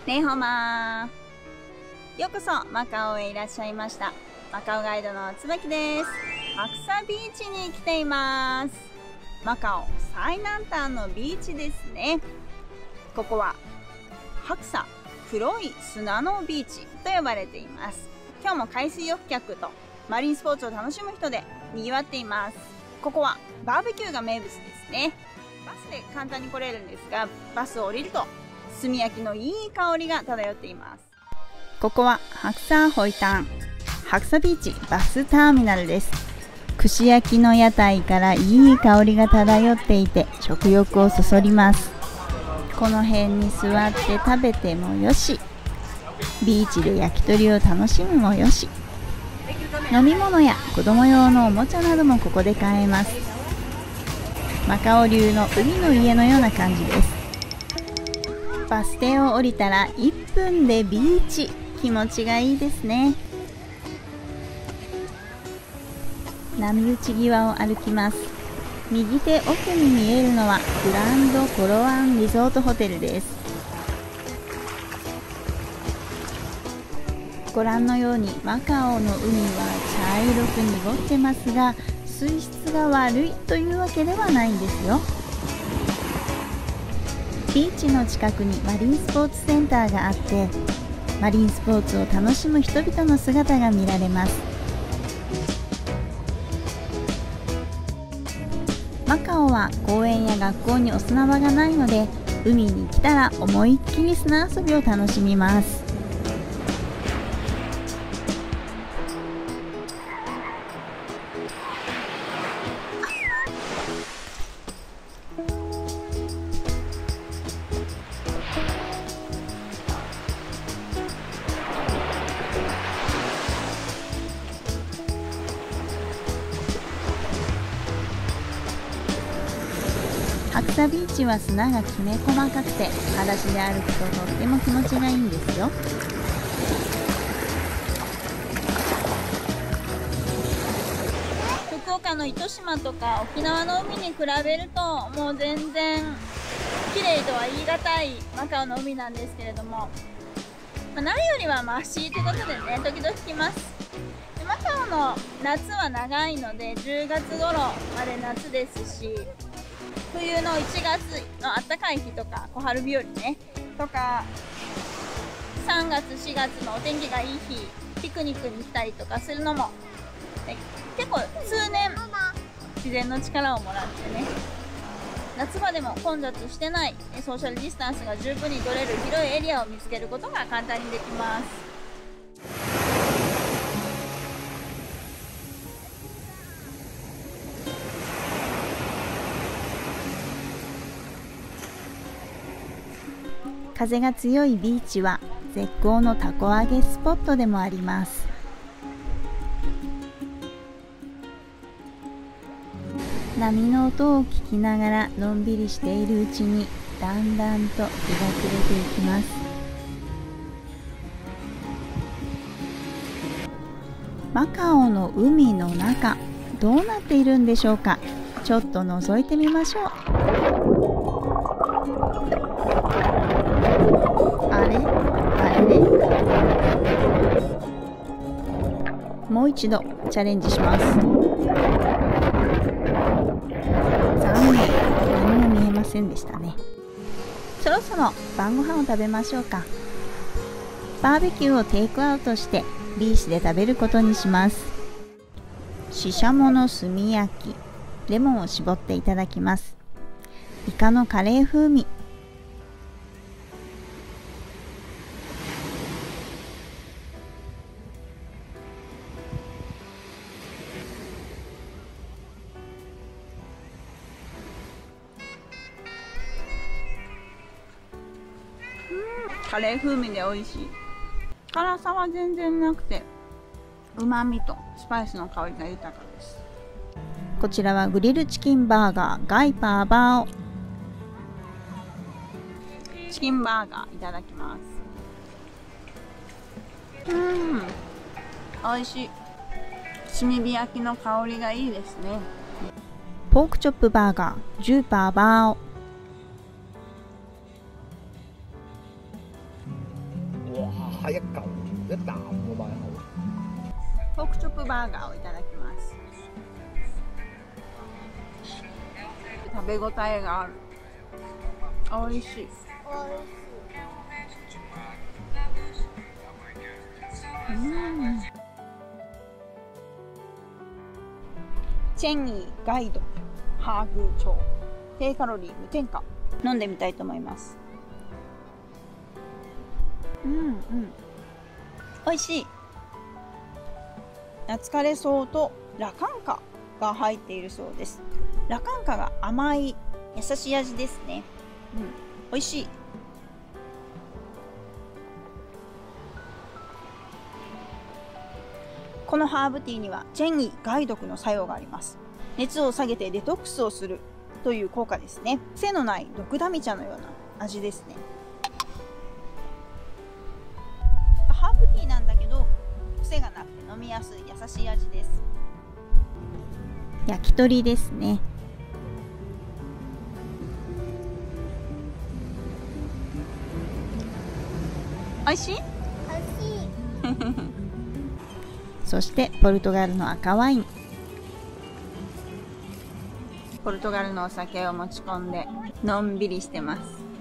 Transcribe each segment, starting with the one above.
ネイホマー、ようこそマカオへいらっしゃいました。マカオガイドのつばきです。アクサビーチに来ています。マカオ最南端のビーチですね。ここはハクサ、黒い砂のビーチと呼ばれています。今日も海水浴客とマリンスポーツを楽しむ人で賑わっています。ここはバーベキューが名物ですね。バスで簡単に来れるんですが、バスを降りると炭焼きのいい香りが漂っています。ここはハクサホイタン、ハクサビーチバスターミナルです。串焼きの屋台からいい香りが漂っていて食欲をそそります。この辺に座って食べてもよし、ビーチで焼き鳥を楽しむもよし、飲み物や子供用のおもちゃなどもここで買えます。マカオ流の海の家のような感じです。バス停を降りたら1分でビーチ、気持ちがいいですね。波打ち際を歩きます。右手奥に見えるのはグランドコロワンリゾートホテルです。ご覧のようにマカオの海は茶色く濁ってますが、水質が悪いというわけではないんですよ。ビーチの近くにマリンスポーツセンターがあって、マリンスポーツを楽しむ人々の姿が見られます。マカオは公園や学校にお砂場がないので、海に来たら思いっきり砂遊びを楽しみます。ハクサビーチは砂がきめ細かくて、裸足で歩くととっても気持ちがいいんですよ。福岡の糸島とか沖縄の海に比べるともう全然綺麗とは言い難いマカオの海なんですけれども、ないよりはマシということでね、時々来ます。でマカオの夏は長いので10月頃まで夏ですし、冬の1月の暖かい日とか小春日和ねとか、3月4月のお天気がいい日、ピクニックに来たりとかするのも、結構通年自然の力をもらってね、夏場でも混雑してないソーシャルディスタンスが十分に取れる広いエリアを見つけることが簡単にできます。風が強いビーチは絶好のたこ揚げスポットでもあります。波の音を聞きながらのんびりしているうちにだんだんと日が暮れていきます。マカオの海の中、どうなっているんでしょうか。ちょっと覗いてみましょう。あれね。もう一度チャレンジします。残念、何も見えませんでしたね。そろそろ晩ご飯を食べましょうか。バーベキューをテイクアウトしてビーチで食べることにします。シシャモの炭焼き、レモンを絞っていただきます。イカのカレー風味、カレー風味で美味しい。辛さは全然なくて、旨味とスパイスの香りが豊かです。こちらはグリルチキンバーガーガイパーバーオ。チキンバーガーいただきます。美味しい。炭火焼きの香りがいいですね。ポークチョップバーガー10パーバーオ。 係一嚿一啖㗎嘛。 ポークチョップバーガーをいただきます。食べ応えがある。美味しい。チェンギーガイドハーグチョウ、低カロリー無添加。飲んでみたいと思います。美味しい。ナツカレソウとラカンカが入っているそうです。ラカンカが甘い優しい味ですね。美味しい。このハーブティーにはチェンギ害毒の作用があります。熱を下げてデトックスをするという効果ですね。癖のない毒ダミ茶のような味ですね。ハーブティーなんだけど癖がなくて飲みやすい優しい味です。焼き鳥ですね。美味しい？そしてポルトガルの赤ワイン。ポルトガルのお酒を持ち込んでのんびりしてます。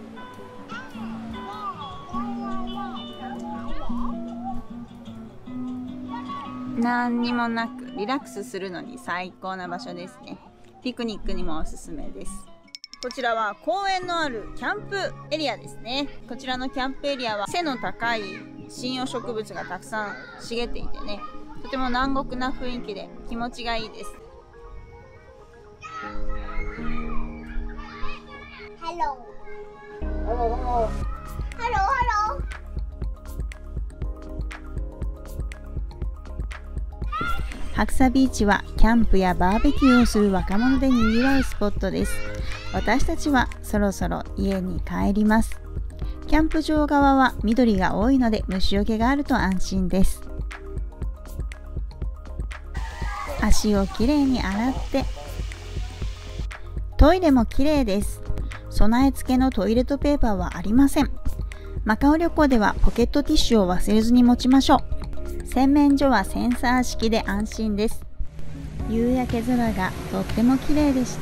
何にもなくリラックスするのに最高な場所ですね。ピクニックにもおすすめです。こちらは公園のあるキャンプエリアですね。こちらのキャンプエリアは背の高い針葉植物がたくさん茂っていてね、とても南国な雰囲気で気持ちがいいです。白沙ビーチはキャンプやバーベキューをする若者でにぎわうスポットです。私たちはそろそろ家に帰ります。キャンプ場側は緑が多いので虫除けがあると安心です。足をきれいに洗って、トイレもきれいです。備え付けのトイレットペーパーはありません。マカオ旅行ではポケットティッシュを忘れずに持ちましょう。洗面所はセンサー式で安心です。夕焼け空がとっても綺麗でした。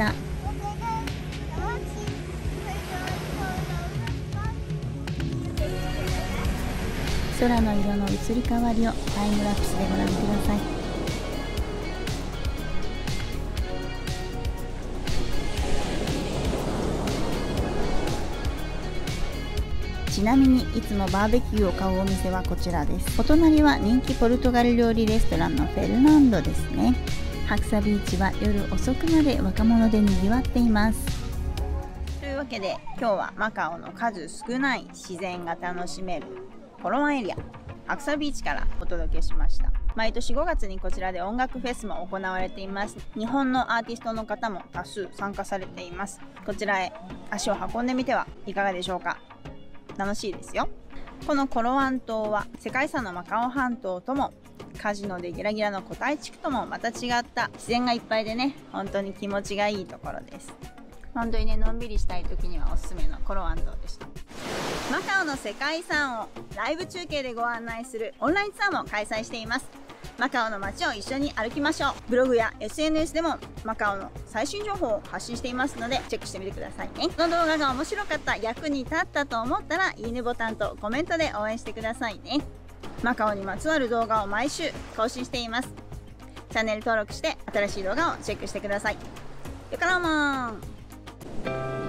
空の色の移り変わりをタイムラプスでご覧ください。ちなみにいつもバーベキューを買うお店はこちらです。お隣は人気ポルトガル料理レストランのフェルナンドですね。白沙ビーチは夜遅くまで若者でにぎわっています。というわけで今日はマカオの数少ない自然が楽しめるコロワンエリア白沙ビーチからお届けしました。毎年5月にこちらで音楽フェスも行われています。日本のアーティストの方も多数参加されています。こちらへ足を運んでみてはいかがでしょうか。楽しいですよ。このコロワン島は世界遺産のマカオ半島ともカジノでギラギラのコタイ地区ともまた違った自然がいっぱいでね、本当に気持ちがいいところです。本当にね、のんびりしたい時にはおすすめのコロワン島でした。マカオの世界遺産をライブ中継でご案内するオンラインツアーも開催しています。マカオの街を一緒に歩きましょう。ブログや SNS でもマカオの最新情報を発信していますのでチェックしてみてくださいね。この動画が面白かった、役に立ったと思ったらいいねボタンとコメントで応援してくださいね。マカオにまつわる動画を毎週更新しています。チャンネル登録して新しい動画をチェックしてください。よかろうもん。